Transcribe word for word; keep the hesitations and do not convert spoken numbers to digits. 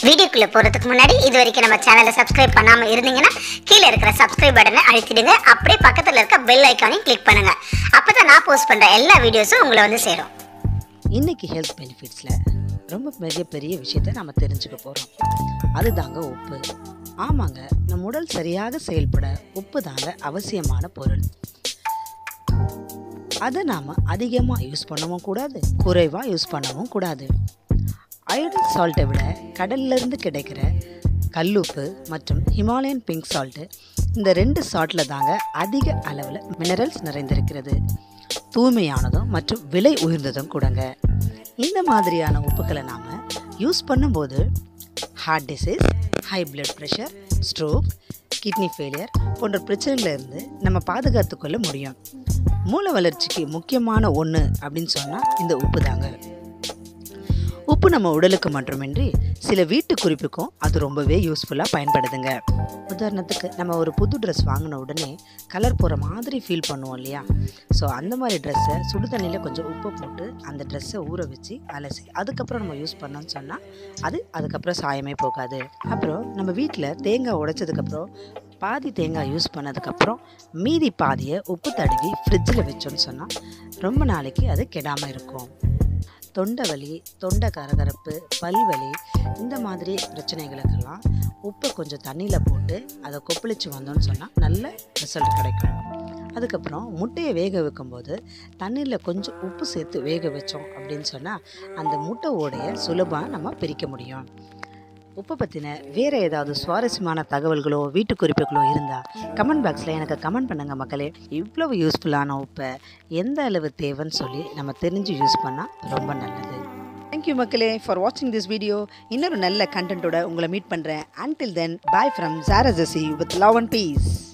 வீடியோக்குள்ள போறதுக்கு முன்னாடி இது வரைக்கும் நம்ம சேனலை சப்ஸ்கிரைப் பண்ணாம இருந்தீங்கன்னா கீழ இருக்கிற சப்ஸ்கிரைப் பட்டனை அழுத்திடுங்க. அப்படியே பக்கத்துல இருக்க பெல் ஐகானையும் கிளிக் பண்ணுங்க. அப்பதான் நான் போஸ்ட் பண்ற எல்லா வீடியோஸும் உங்களை வந்து சேரும். இன்னைக்கு ஹெல்த் பெனிஃபிட்ஸ்ல ரொம்ப பெரிய பெரிய விஷயத்தை நம்ம தெரிஞ்சுக்க போறோம். அதுதாங்க உப்பு. ஆமாங்க, நம் உடல் சரியாக செயல்பட உப்பு தாங்க அவசியமான பொருள். அதை நாம் அதிகமாக யூஸ் பண்ணவும் கூடாது, குறைவாக யூஸ் பண்ணவும் கூடாது. அயோடின் சால்ட்டை விட கடல்லிருந்து கிடைக்கிற கல்லுப்பு மற்றும் ஹிமாலயன் பிங்க் சால்ட்டு, இந்த ரெண்டு சால்ட்டில் தாங்க அதிக அளவில் மினரல்ஸ் நிறைந்திருக்கிறது. தூய்மையானதும் மற்றும் விலை உயர்ந்ததும் கூடங்க. இந்த மாதிரியான உப்புக்களை நாம் யூஸ் பண்ணும்போது heart disease, high blood pressure, stroke, kidney failure போன்ற பிரச்சனைகளிலிருந்து நம்ம பாதுகாத்து கொள்ள முடியும். மூளை வளர்ச்சிக்கு முக்கியமான ஒன்று அப்படின்னு சொன்னால் இந்த உப்பு தாங்க. உப்பு நம்ம உடலுக்கு மட்டுமின்றி சில வீட்டு குறிப்புக்கும் அது ரொம்பவே யூஸ்ஃபுல்லாக பயன்படுதுங்க. உதாரணத்துக்கு நம்ம ஒரு புது ட்ரெஸ் வாங்கின உடனே கலர் போகிற மாதிரி ஃபீல் பண்ணுவோம் இல்லையா? ஸோ அந்த மாதிரி ட்ரெஸ்ஸை சுடு தண்ணியில் கொஞ்சம் உப்பு போட்டு அந்த ட்ரெஸ்ஸை ஊற வச்சு அலசி அதுக்கப்புறம் நம்ம யூஸ் பண்ணோம்னு சொன்னால் அது அதுக்கப்புறம் சாயமே போகாது. அப்புறம் நம்ம வீட்டில் தேங்காய் உடைச்சதுக்கப்புறம் பாதி தேங்காய் யூஸ் பண்ணதுக்கப்புறம் மீதி பாதியை உப்பு தடவி ஃப்ரிட்ஜில் வச்சோன்னு சொன்னால் ரொம்ப நாளைக்கு அது கெடாமல் இருக்கும். தொண்டை வலி, தொண்டை கரகரப்பு, பல்வலி இந்த மாதிரி பிரச்சனைகளுக்கெல்லாம் உப்பை கொஞ்சம் தண்ணியில் போட்டு அதை கொப்பளிச்சு வந்தோன்னு சொன்னால் நல்ல ரிசல்ட் கிடைக்கும். அதுக்கப்புறம் முட்டையை வேக வைக்கும்போது தண்ணியில் கொஞ்சம் உப்பு சேர்த்து வேக வச்சோம் அப்படின்னு சொன்னால் அந்த முட்டை ஓடையை சுலபமாக நம்ம பிரிக்க முடியும். உப்பை பற்றின வேறு ஏதாவது சுவாரஸ்யமான தகவல்களோ வீட்டு குறிப்புகளோ இருந்தால் கமெண்ட் பாக்ஸில் எனக்கு கமெண்ட் பண்ணுங்கள் மக்களே. இவ்வளவு யூஸ்ஃபுல்லான உப்பை எந்த அளவு தேவைன்னு சொல்லி நம்ம தெரிஞ்சு யூஸ் பண்ணால் ரொம்ப நல்லது. தேங்க்யூ மக்களே ஃபார் வாட்சிங் திஸ் வீடியோ. இன்னொரு நல்ல கண்டென்ட்டோட உங்களை மீட் பண்ணுறேன். Until then, bye from Zara with love and piece.